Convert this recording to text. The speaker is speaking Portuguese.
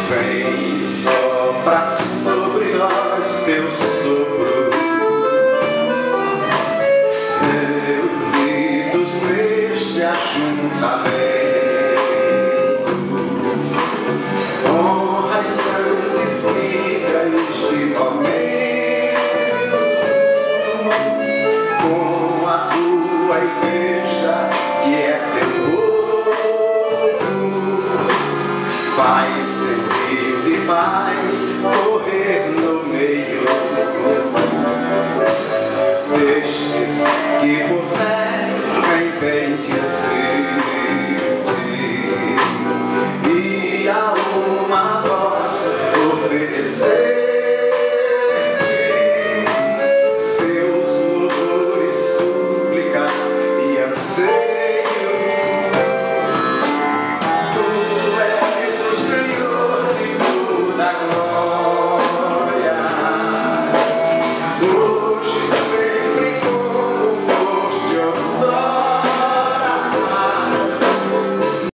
Vem sopra sobre nós teu sopro, reunidos neste ajuntamento, honra e santifica este momento com a tua igreja que é teu povo. Faz servir e mais correr no meio destes que por